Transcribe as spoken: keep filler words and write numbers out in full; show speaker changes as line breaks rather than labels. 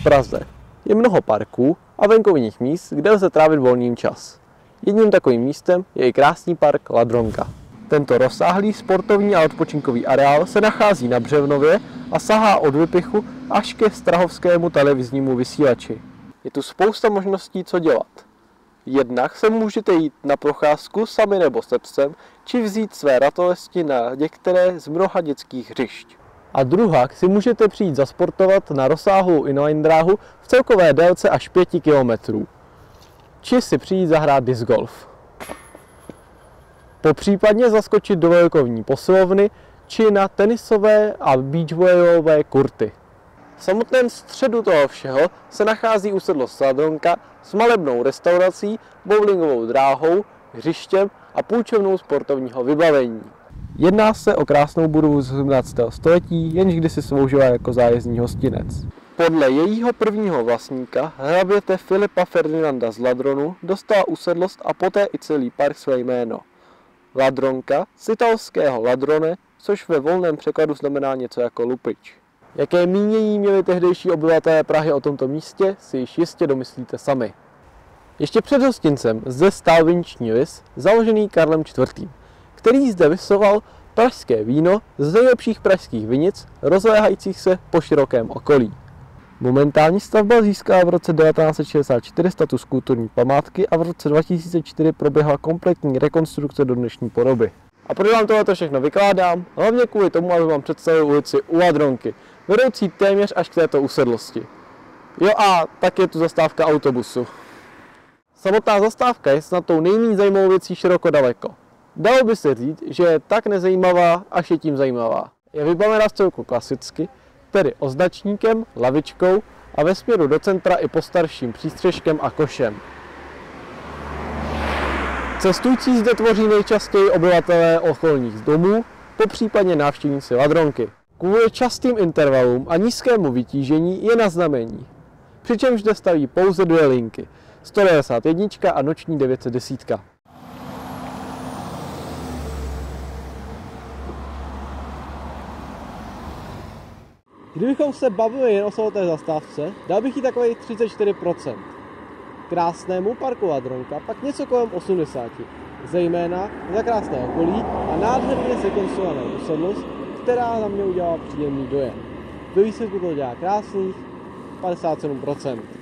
Praze je mnoho parků a venkovních míst, kde lze trávit volný čas. Jedním takovým místem je i krásný park Ladronka. Tento rozsáhlý sportovní a odpočinkový areál se nachází na Břevnově a sahá od Vypichu až ke strahovskému televiznímu vysílači. Je tu spousta možností, co dělat. Jednak se můžete jít na procházku sami nebo se psem, či vzít své ratolesti na některé z mnoha dětských hřišť. A druhak si můžete přijít zasportovat na rozsáhlou inline dráhu v celkové délce až pěti kilometrů. Či si přijít zahrát disc golf. Popřípadně zaskočit do velkovní posilovny či na tenisové a beachvolleyové kurty. V samotném středu toho všeho se nachází usedlost Ladronka s malebnou restaurací, bowlingovou dráhou, hřištěm a půjčovnou sportovního vybavení. Jedná se o krásnou budovu z sedmnáctého století, jenž kdysi sloužila jako zájezdní hostinec. Podle jejího prvního vlastníka, hraběte Filipa Ferdinanda z Ladronu, dostala usedlost a poté i celý park své jméno. Ladronka z italského ladrone, což ve volném překladu znamená něco jako lupič. Jaké mínění měli tehdejší obyvatelé Prahy o tomto místě, si již jistě domyslíte sami. Ještě před hostincem zde stál viniční lis, založený Karlem čtvrtým, který zde vysoval pražské víno z nejlepších pražských vinic, rozléhajících se po širokém okolí. Momentální stavba získala v roce devatenáct set šedesát čtyři status kulturní památky a v roce dva tisíce čtyři proběhla kompletní rekonstrukce do dnešní podoby. A proč vám tohle všechno vykládám? Hlavně kvůli tomu, aby vám představil ulici u Ladronky, vedoucí téměř až k této usedlosti. Jo a tak je tu zastávka autobusu. Samotná zastávka je snad tou nejméně zajímavou věcí široko daleko. Dalo by se říct, že je tak nezajímavá, až je tím zajímavá. Je vybavená vcelku klasicky, tedy označníkem, lavičkou a ve směru do centra i postarším přístřeškem a košem. Cestující zde tvoří nejčastěji obyvatelé okolních domů, popřípadně návštěvníci Ladronky. Kvůli častým intervalům a nízkému vytížení je na znamení. Přičemž zde staví pouze dvě linky, sto devadesát jedna a noční devět set deset. Kdybychom se bavili jen o samotné zastávce, dal bych jí takových třicet čtyři procent. Krásnému parku Ladronka pak něco kolem osmdesát, zejména za krásné okolí a nádherně zrekonstruovanou usedlost, která na mě udělala příjemný dojem. Do výsledku to dělá krásných padesát sedm procent.